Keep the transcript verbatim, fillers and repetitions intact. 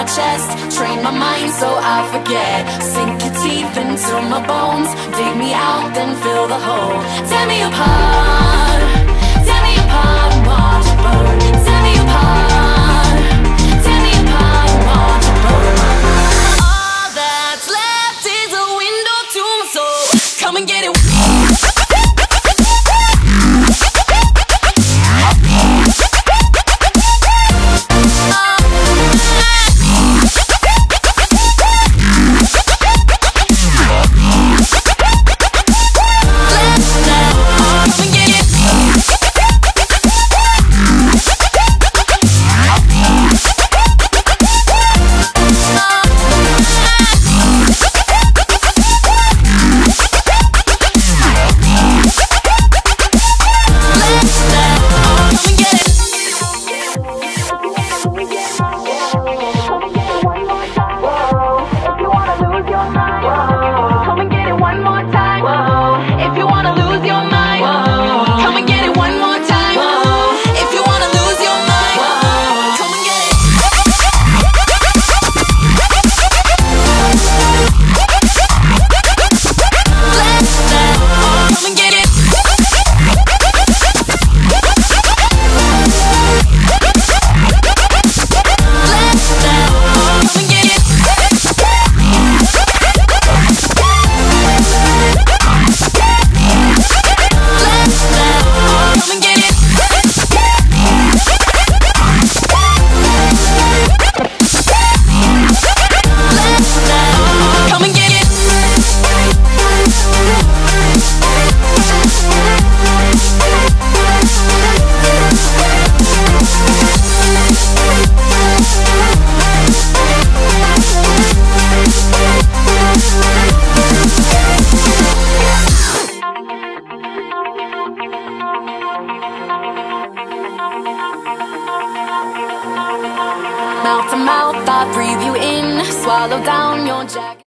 chest, train my mind so I forget. Sink your teeth into my bones, dig me out, then fill the hole. Tear me apart, tear me apart and watch it burn. Tear me apart, tear me apart and watch it burn. All that's left is a window to my soul. Come and get it. Mouth to mouth, I breathe you in, swallow down your jacket.